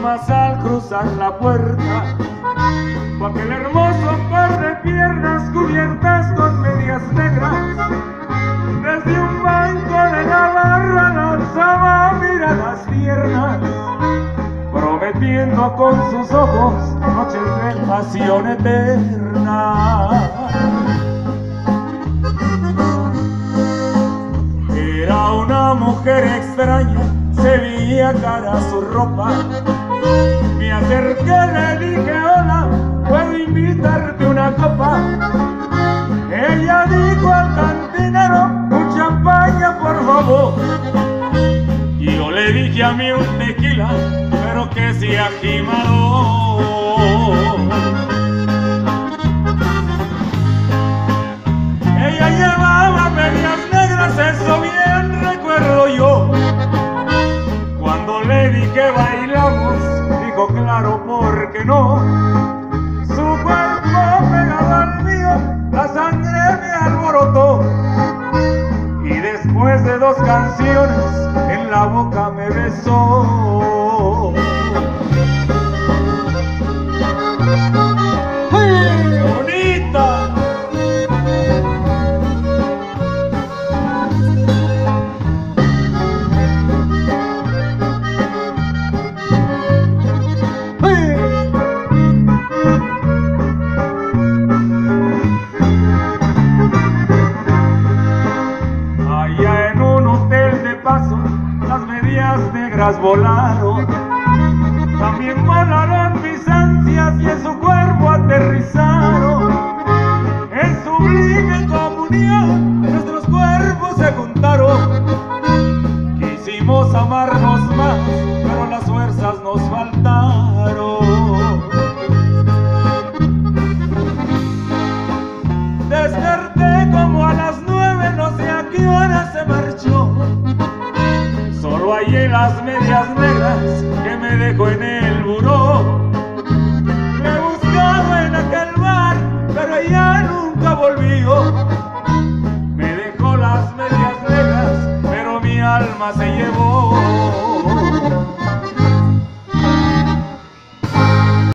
más al cruzar la puerta, fue aquel hermoso par de piernas cubiertas con medias negras. Desde un banco de la barra lanzaba miradas tiernas, prometiendo con sus ojos noches de pasión eterna. Era una mujer extraña, se veía cara su ropa. Me acerqué, le dije hola, ¿puedo invitarte una copa? Ella dijo al cantinero, un champaña por favor. Y yo le dije a mí un tequila, pero que sea jimador. Ella llevaba medias negras, eso bien recuerdo yo. Cuando le dije bailamos, dijo claro, ¿por qué no? Su cuerpo pegado al mío, la sangre me alborotó. Y después de 2 canciones, en la boca me besó. ¡Bonita! Allá en un hotel de paso, las medias negras volaron. También volaron mis ansias y en su cuerpo aterrizaron. En sublime comunión nuestros cuerpos se juntaron. Quisimos amarnos más, pero las fuerzas nos faltaron. Desperté como a las 9, no sé a qué hora se marchó. Solo hallé las medias negras que me dejó en el buró. Le he buscado en aquel bar, pero ella nunca volvió.